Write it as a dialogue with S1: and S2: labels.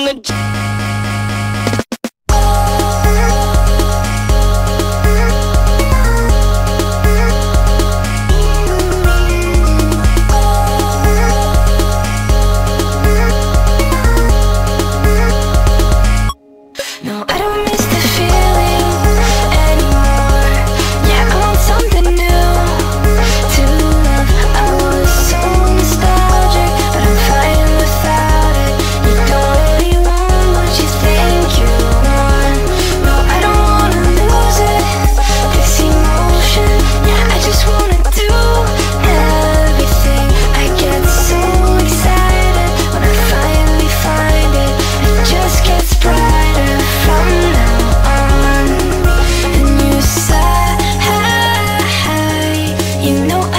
S1: the No, I don't miss the feeling anymore. Yeah, I want something new to love. I was so nostalgic, but I'm fine without it. You don't really want what you think you want. No, I don't wanna lose it, this emotion. Yeah, I just wanna do everything. I get so excited when I finally find it. It just gets brighter from now on. And you say, you know